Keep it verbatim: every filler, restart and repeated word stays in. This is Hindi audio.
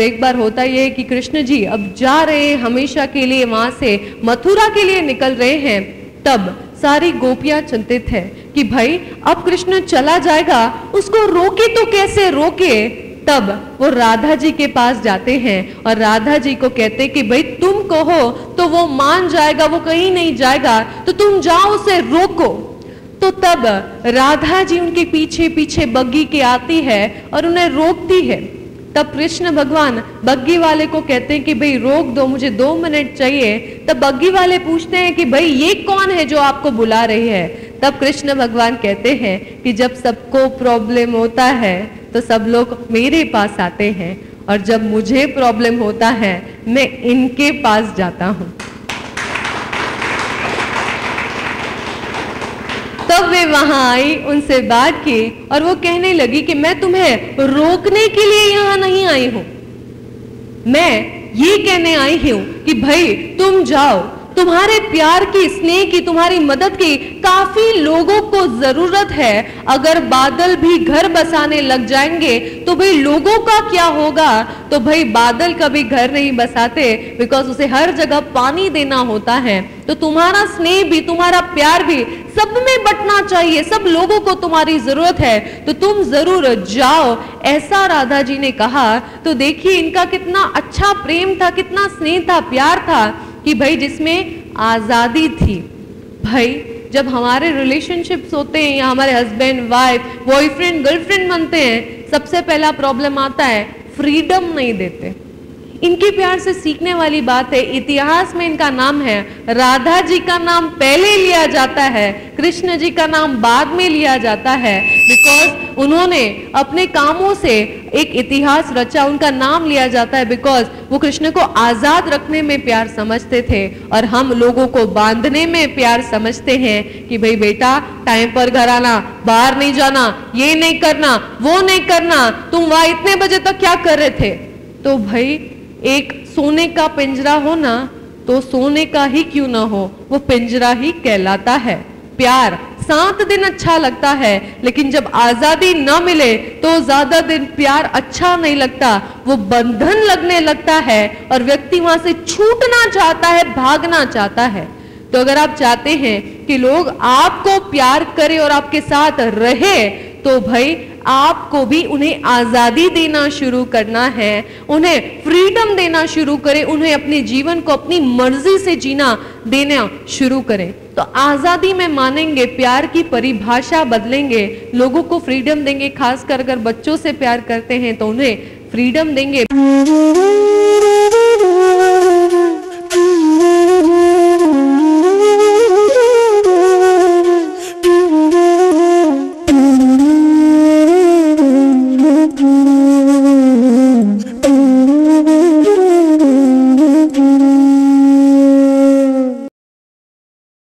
जब एक बार होता ये है कि कृष्ण जी अब जा रहे हैं हमेशा के लिए, वहां से मथुरा के लिए निकल रहे हैं, तब सारी गोपियां चिंतित है कि भाई अब कृष्ण चला जाएगा, उसको रोके तो कैसे रोके। तब वो राधा जी के पास जाते हैं और राधा जी को कहते कि भाई तुम कहो तो वो मान जाएगा, वो कहीं नहीं जाएगा, तो तुम जाओ उसे रोको। तो तब राधा जी उनके पीछे पीछे बग्गी के आती है और उन्हें रोकती है। तब कृष्ण भगवान बग्गी वाले को कहते हैं कि भाई रोक दो, मुझे दो मिनट चाहिए। तब बग्गी वाले पूछते हैं कि भाई ये कौन है जो आपको बुला रही है। तब कृष्ण भगवान कहते हैं कि जब सबको प्रॉब्लम होता है तो सब लोग मेरे पास आते हैं, और जब मुझे प्रॉब्लम होता है मैं इनके पास जाता हूं। तब वे वहां आई, उनसे बात की और वो कहने लगी कि मैं तुम्हें रोकने के लिए यहां नहीं आई हूं, मैं ये कहने आई हूं कि भाई तुम जाओ, तुम्हारे प्यार की, स्नेह की, तुम्हारी मदद की काफी लोगों को जरूरत है। अगर बादल भी घर बसाने लग जाएंगे तो भाई लोगों का क्या होगा। तो भाई बादल कभी घर नहीं बसाते, बिकॉज उसे हर जगह पानी देना होता है। तो तुम्हारा स्नेह भी, तुम्हारा प्यार भी सब में बंटना चाहिए, सब लोगों को तुम्हारी जरूरत है, तो तुम जरूर जाओ, ऐसा राधा जी ने कहा। तो देखिए इनका कितना अच्छा प्रेम था, कितना स्नेह था, प्यार था कि भाई जिसमें आजादी थी। भाई जब हमारे रिलेशनशिप्स होते हैं या हमारे हस्बैंड वाइफ, बॉयफ्रेंड गर्लफ्रेंड बनते हैं, सबसे पहला प्रॉब्लम आता है फ्रीडम नहीं देते। इनके प्यार से सीखने वाली बात है, इतिहास में इनका नाम है, राधा जी का नाम पहले लिया जाता है, कृष्ण जी का नाम बाद में लिया जाता है, बिकॉज उन्होंने अपने कामों से एक इतिहास रचा, उनका नाम लिया जाता है बिकॉज वो कृष्ण को आजाद रखने में प्यार समझते थे, और हम लोगों को बांधने में प्यार समझते हैं कि भाई बेटा टाइम पर घर आना, बाहर नहीं जाना, ये नहीं करना, वो नहीं करना, तुम वहां इतने बजे तक क्या कर रहे थे। तो भाई एक सोने का पिंजरा हो ना, तो सोने का ही क्यों ना हो, वो पिंजरा ही कहलाता है। प्यार सात दिन अच्छा लगता है, लेकिन जब आजादी ना मिले तो ज्यादा दिन प्यार अच्छा नहीं लगता, वो बंधन लगने लगता है और व्यक्ति वहां से छूटना चाहता है, भागना चाहता है। तो अगर आप चाहते हैं कि लोग आपको प्यार करें और आपके साथ रहे, तो भाई आपको भी उन्हें आजादी देना शुरू करना है, उन्हें फ्रीडम देना शुरू करें, उन्हें अपने जीवन को अपनी मर्जी से जीना देना शुरू करें। तो आजादी में मानेंगे, प्यार की परिभाषा बदलेंगे, लोगों को फ्रीडम देंगे, खासकर अगर बच्चों से प्यार करते हैं तो उन्हें फ्रीडम देंगे। Mm-hmm.